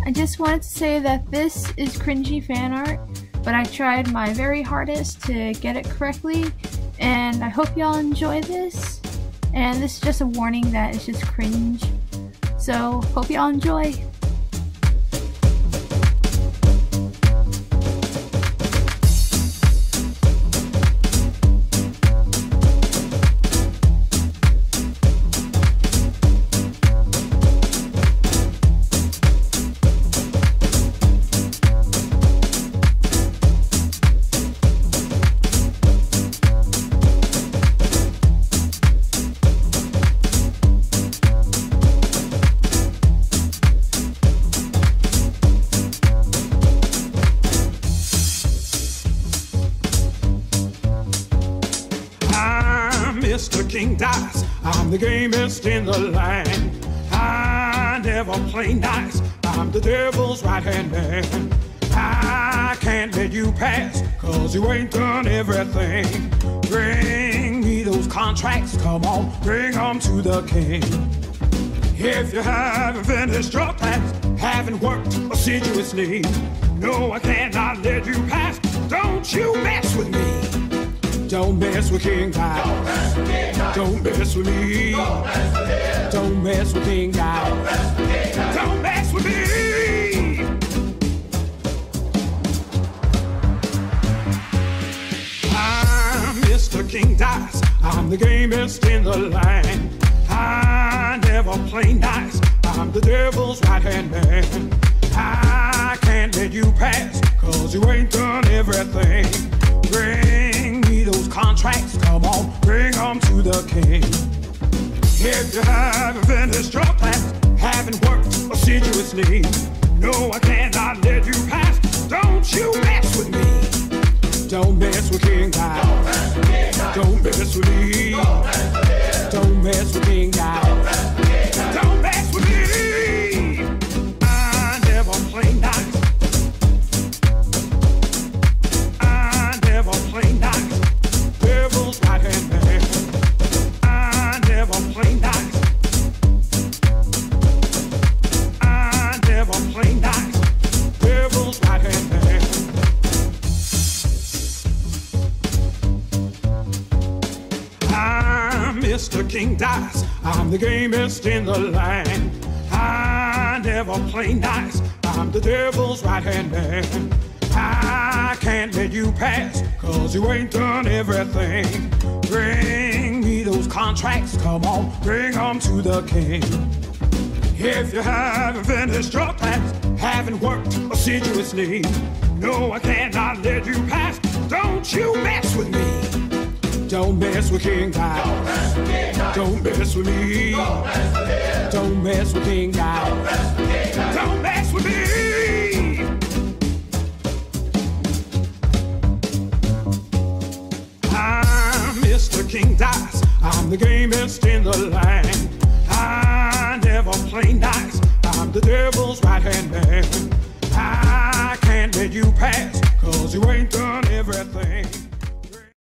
I just wanted to say that this is cringy fan art, but I tried my very hardest to get it correctly, and I hope y'all enjoy this. And this is just a warning that it's just cringe. So, hope y'all enjoy. Mr. King dies, I'm the gamest in the land. I never play nice, I'm the devil's right-hand man. I can't let you pass, cause you ain't done everything. Bring me those contracts, come on, bring them to the king. If you haven't finished your class, haven't worked assiduously, no, I cannot let you pass, don't you mess with me. Don't mess with King Guy. Don't mess with me. Don't mess with King Guy. Don't mess with me. I'm Mr. King Dice. I'm the gamest in the land. I never play nice. I'm the devil's right-hand man. I can't let you pass, cause you ain't done everything. Bring me those contracts, come on, bring them to the king. If you haven't finished your class, haven't worked assiduously, no, I cannot let you pass, don't you mess with me. Don't mess with King Guy. Don't mess with me. Don't mess with King Guy. Don't mess with me. I never play nice. Play nice, devil's right-hand man. I never play nice. I never play nice, devil's right-hand man. I'm Mr. King Dice, I'm the gamest in the land. I never play nice, I'm the devil's right-hand man. I can't let you pass, cause you ain't done everything. Bring me those contracts, come on, bring them to the king. If you haven't finished your class, haven't worked assiduously, no, I cannot let you pass, don't you mess with me. Don't mess with King Guy. Don't mess with me. Don't mess with King Guy. Don't mess with me. Mr. King Dice, I'm the gamest in the land. I never play nice, I'm the devil's right-hand man. I can't let you pass, cause you ain't done everything.